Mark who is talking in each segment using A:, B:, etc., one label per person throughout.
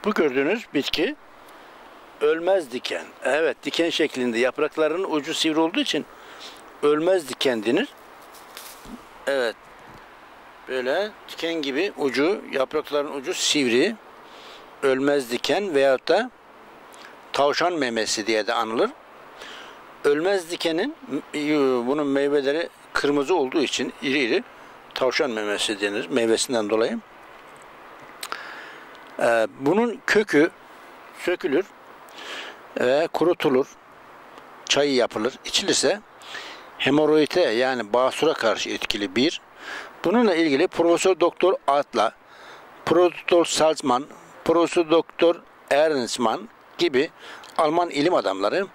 A: Bu gördüğünüz bitki ölmez diken. Evet, diken şeklinde. Yapraklarının ucu sivri olduğu için ölmez diken denir. Evet. Böyle diken gibi ucu, yaprakların ucu sivri. Ölmez diken veyahut da tavşan memesi diye de anılır. Ölmez dikenin bunun meyveleri kırmızı olduğu için iri iri tavşan memesi denir. Meyvesinden dolayı. Bunun kökü sökülür ve kurutulur. Çayı yapılır. İçilirse hemoroide yani basura karşı etkili bir. Bununla ilgili Profesör Doktor Adler, Profesör Salzmann, Profesör Doktor Ernstmann gibi Alman ilim adamları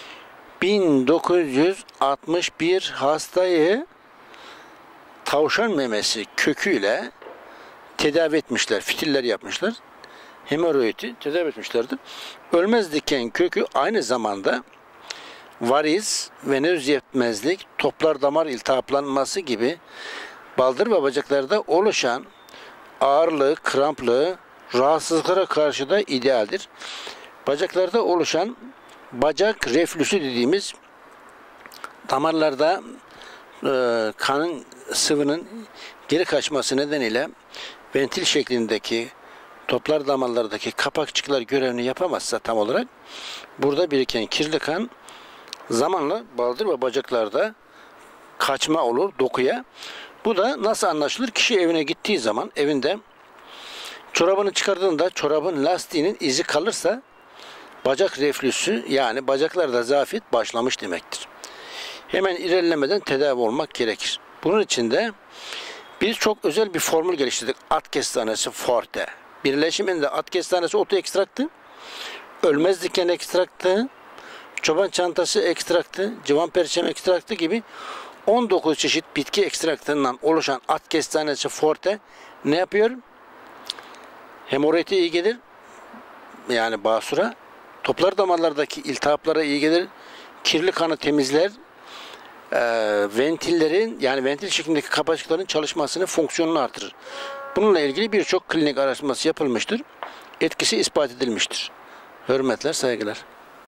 A: 1961 hastayı tavşan memesi köküyle tedavi etmişler. Fitiller yapmışlar. Hemoroidi tedavi etmişlerdi. Ölmez diken kökü aynı zamanda variz, venöz yetmezlik, toplar damar iltihaplanması gibi baldır ve bacaklarda oluşan ağırlığı, kramplığı, rahatsızlıklara karşı da idealdir. Bacaklarda oluşan bacak reflüsü dediğimiz damarlarda kanın sıvının geri kaçması nedeniyle ventil şeklindeki toplar damarlardaki kapakçıklar görevini yapamazsa tam olarak burada biriken kirli kan zamanla baldır ve bacaklarda kaçma olur dokuya. Bu da nasıl anlaşılır? Kişi evine gittiği zaman evinde çorabını çıkardığında çorabın lastiğinin izi kalırsa bacak reflüsü yani bacaklarda zafiyet başlamış demektir. Hemen ilerlemeden tedavi olmak gerekir. Bunun için de biz çok özel bir formül geliştirdik. At kestanesi forte. Birleşiminde at kestanesi otu ekstraktı, ölmez diken ekstraktı, çoban çantası ekstraktı, civan perçem ekstraktı gibi 19 çeşit bitki ekstraktından oluşan at kestanesi forte ne yapıyor? Hemoroide iyi gelir. Yani basura. Toplar damarlardaki iltihaplara iyi gelir. Kirli kanı temizler. Ventillerin yani ventil şeklindeki kapacıkların çalışmasını, fonksiyonunu artırır. Bununla ilgili birçok klinik araştırması yapılmıştır. Etkisi ispat edilmiştir. Hürmetler, saygılar.